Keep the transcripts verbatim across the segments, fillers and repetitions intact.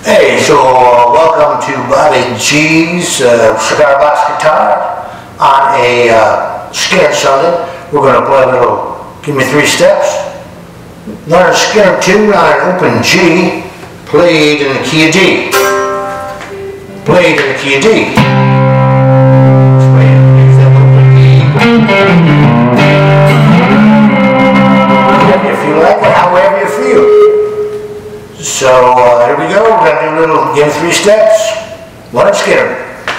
Hey, so uh, welcome to Bobby G's uh, cigar box guitar on a uh, Skynard Sunday. We're going to play a little Gimmie three steps. Lynard Skynard two on an open G, played in the key of D. Played in the key of D. If you like it, however you feel. So uh, here we go. We're going to do a little Gimmie three steps. Lynard Skynard.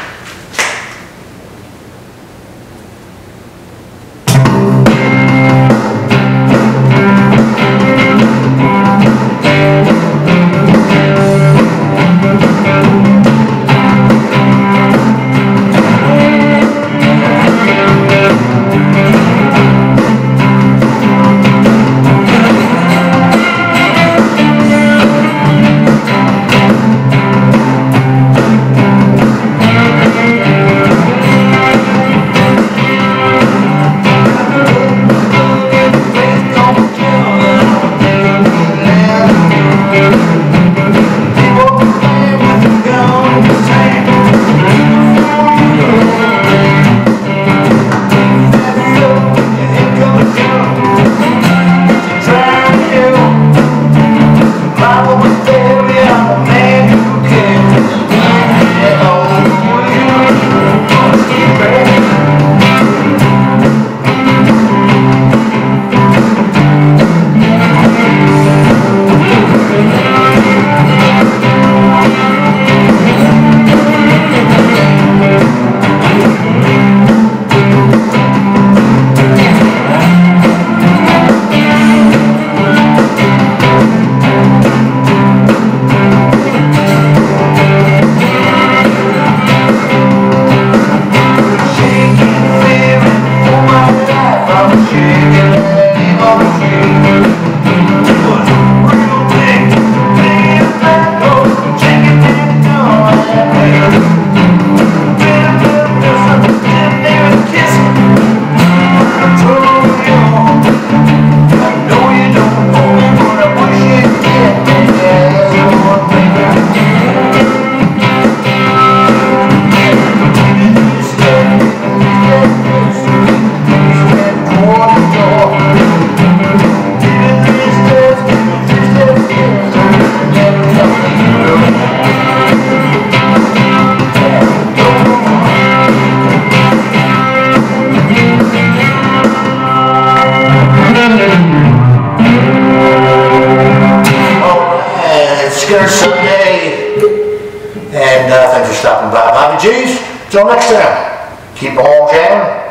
Skynard Sunday, and uh, thanks for stopping by, Bobby G's. Until next time, keep on jamming.